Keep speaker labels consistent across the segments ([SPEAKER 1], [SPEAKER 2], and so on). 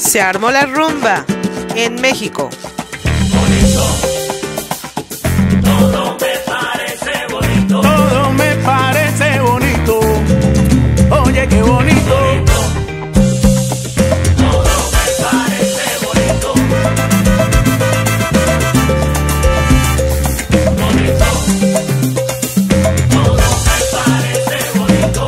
[SPEAKER 1] Se armó la rumba en México.
[SPEAKER 2] Bonito, todo me parece bonito.
[SPEAKER 3] Todo me parece bonito. Oye, qué bonito.
[SPEAKER 2] Todo me parece bonito. Bonito, todo me parece bonito.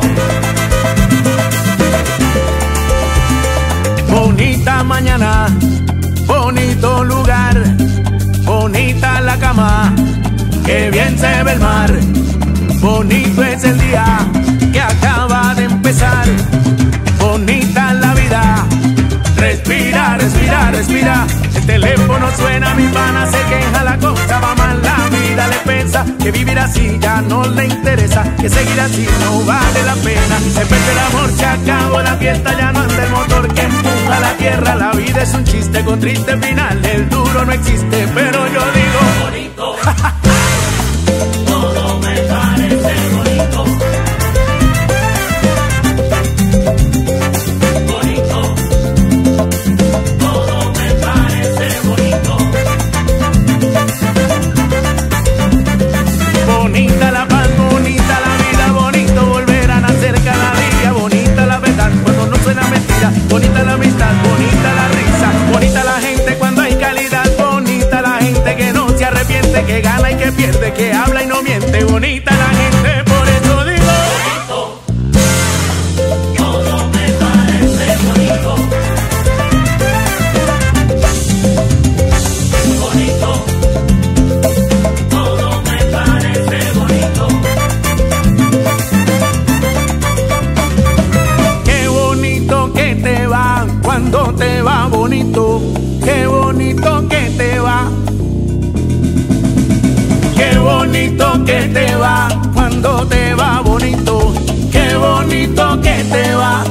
[SPEAKER 3] Bonita mañana, bonito lugar, bonita la cama, que bien se ve el mar. Bonito es el día que acaba de empezar. Bonita la vida. Respira, respira, respira. El teléfono suena, mi pana se queja, la cosa va mal, la vida le pesa. Que vivir así ya no le interesa, que seguir así no vale la pena. Se perdió el amor, se acabó la fiesta, ya no anda el motor que empuja la tierra. La vida es un chiste con triste final, el duro no existe, pero yo digo
[SPEAKER 2] Bonito, todo me parece bonito. Bonito, todo me parece bonito.
[SPEAKER 3] bonita la paz, bonita la vida, bonito volver a nacer cada día. Bonita la verdad cuando no suena mentira, bonita la amistad, bonita la risa, bonita la gente cuando hay calidad, bonita la gente que no se arrepiente, que gana y que pierde, que habla y no miente, bonita la gente, por eso digo
[SPEAKER 2] Bonito, todo me parece bonito. Bonito, todo me parece bonito.
[SPEAKER 3] qué bonito que te va cuando te va bonito, qué bonito que te va. Qué bonito que te va cuando te va bonito, qué bonito que te va.